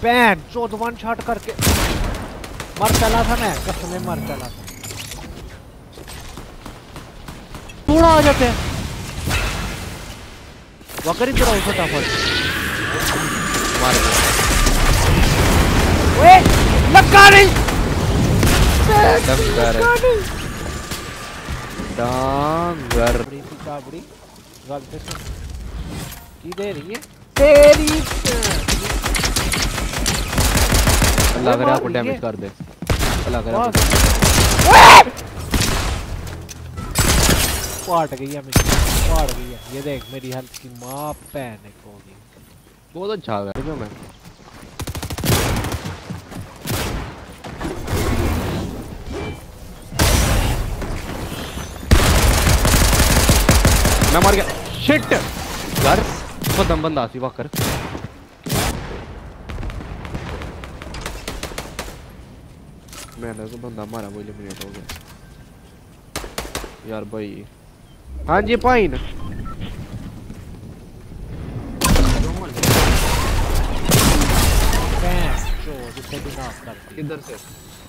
Ban चौथ one shot करके मर चला था मैं, कसम में मर चला था। थोड़ा आ जाते हैं वकर इधर आओ फटाफट। मार ओए लगा नहीं डांगर बड़ी सी काबड़ी गलती से की दे रही है तेरी। अल्लाह करे आपको डैमेज कर दे, अल्लाह करे आपको फाट गई है मेरी, फाट गई है। ये देख मेरी हेल्थ की माँ पैन एक होगी। बहुत अच्छा है जो मैं मर गया। शिट यार खत्म बंदा सी वाकर। मैंने तो बंदा मारा वो एलिमिनेट हो गया यार भाई। हाँ जी भाई ना किधर से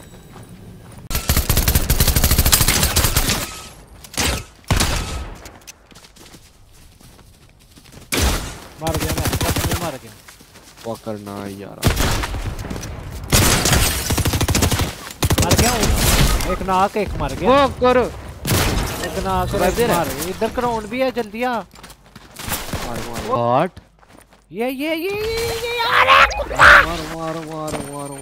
मार गया मैं, मार गया वाकर ना यार। मर गया हूँ। एक नाक एक मर गया। वाकर एक नाक मार। इधर क्राउन भी है, जल्दी आ। व्हाट ये मारो मारो मारो मारो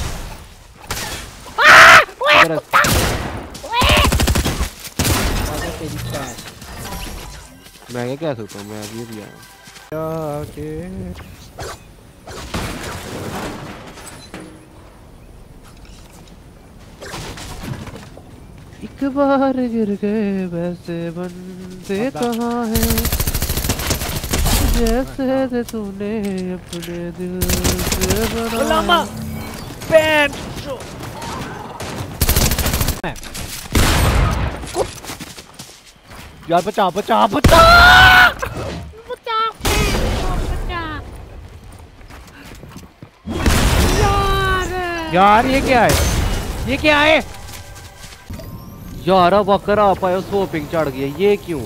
मैं क्या सकता हूँ, मैं अभी भी आया। एक बार गिर गए वैसे बनते कहाँ है, जैसे तूने अपने दिल से बनाया। यार बचा बचा बचा यार ये क्या है, ये क्या है यार? अब वाकर आ पाए, सोपिंग चढ़ गया, ये क्यों?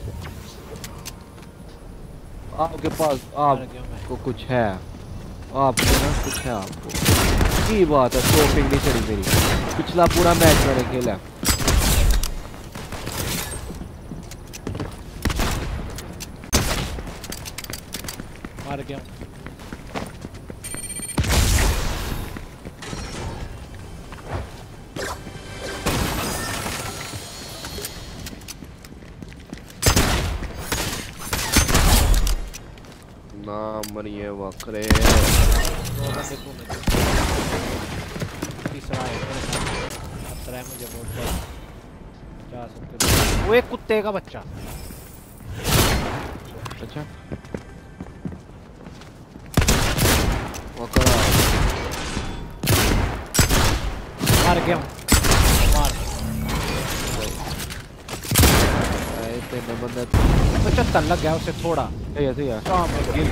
आपके पास आपको कुछ है, आपको ना कुछ है आपको की बात है। सोपिंग नहीं चढ़ी मेरी, पिछला पूरा मैच मैंने खेला। मार गया ना मरिए वक्रे। तीसरा है खतरा है मुझे बहुत जा सकते। वो एक कुत्ते का बच्चा। अच्छा वक्रा मार गया मार। तेरे बंदा 75 लग गया उसे थोड़ा ऐसे यार। शाम में गिर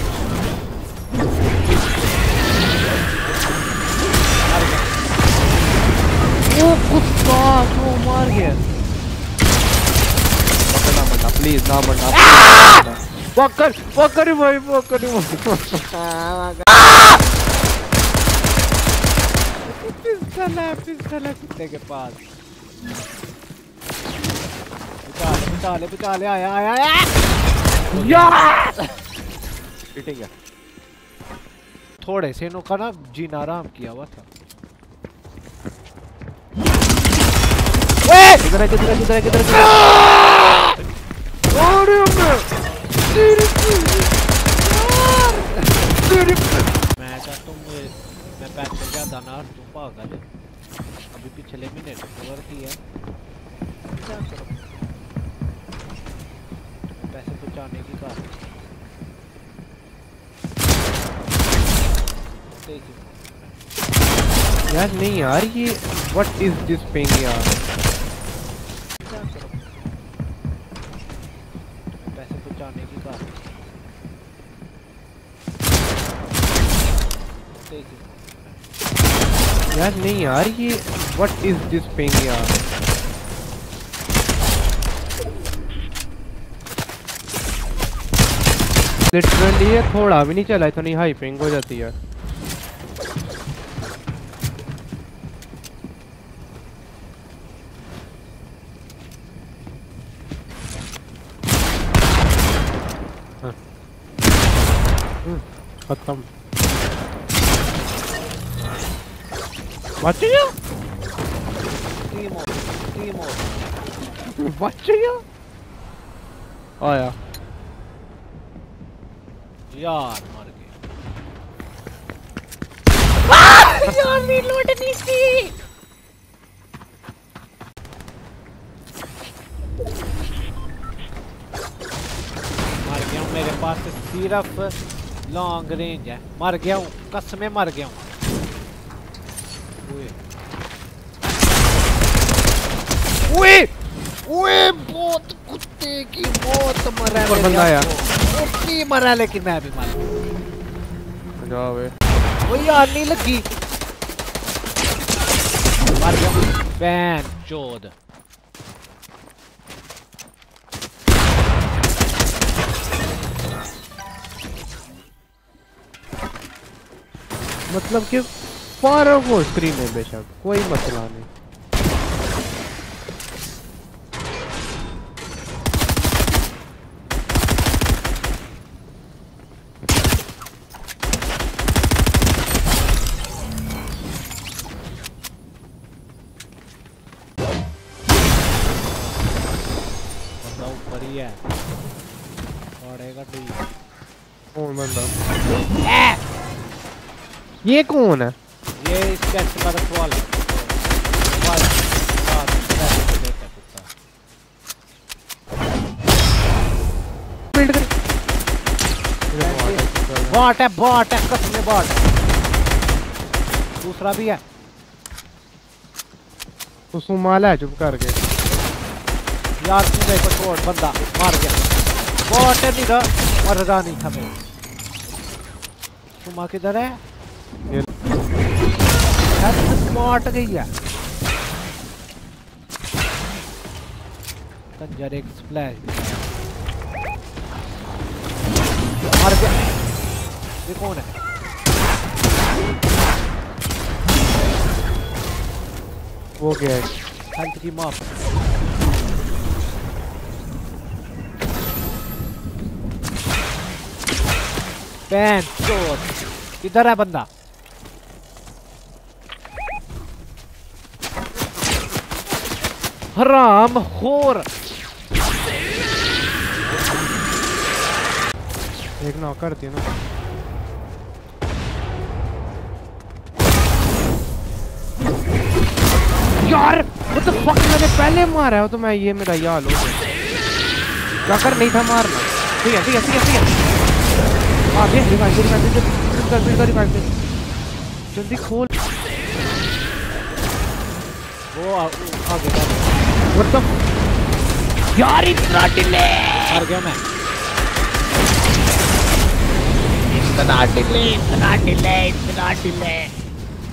वो कुत्ता क्यों मार गया? ना मरना प्लीज, ना मरना। वक्कर वक्कर भाई, वक्कर पिस्टल है कुत्ते के पास। बचा ले आया यार। हिटिंग है। थोड़े से नो का ना जीना आराम किया हुआ था। किधर है किधर है किधर है किधर है? मैं चाहता हूँ मैं पैक कर गया दाना और तुम पागल। अभी पिछले महीने कवर किया, क्या करो पैसे बचाने की बात। यार नहीं यार, ये व्हाट इज दिस पिंग यार? क्या करो पैसे बचाने की बात। कुत्ते की। यार नहीं यार ये व्हाट इज दिस पिंग यार। लिटरली ये थोड़ा भी नहीं चला, इतनी हाई पिंग हो जाती है। खत्म। बच गया, बच गया। आया यार मर गए। यार रीलोड नहीं की। मर गया हूँ, मेरे पास सिर्फ लॉन्ग रेंज है। मर गया हूँ, कसमें मर गया हूँ। ओए ओए बहुत कुत्ते की मौत मरा है। और बंदा आया। ओपी मरा, लेकिन मैं भी मर जाओ वे। वो यार नहीं लगी। मर गया बैन चोद। मतलब कि फार वो स्क्रीन है बेशक, कोई मसला नहीं। ऊपर ही है, पड़ेगा ठीक। कौन बंदा? ये कौन है? ये इसका का सवाल है। बिल्ड कर। बॉट है, बॉट है, कसम बॉट है। दूसरा भी है। तो सुमाला है चुप करके। यार तू देखो छोड़, बंदा मार गया। बॉट है, नहीं था, मरदा नहीं था मेरे। सुमा किधर है? ये स्मार्ट गई है। कंजर एक स्प्लैश मार गया। ये कौन है? वो क्या है? हेल्थ की माप। पैन चोट किधर है बंदा? हराम खोर। एक नॉक करती है ना। यार वो तो फक मैंने पहले मारा है, वो तो मैं ये मेरा यार हो गया। जाकर नहीं था मारना। ठीक है ठीक है ठीक है ठीक है। आगे रिवाइव जल्दी खोल। वो आगे व्हाट द यार इतना डिले। मर गया मैं। इतना डिले।